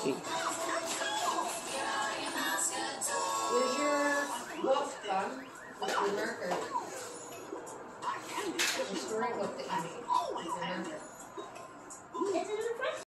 see. Where's your book, Bun? With your marker? The storybook that you made with your marker.